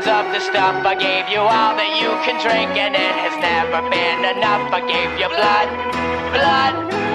gallons of the stuff. I gave you all that you can drink, and it has never been enough. I gave you blood, blood,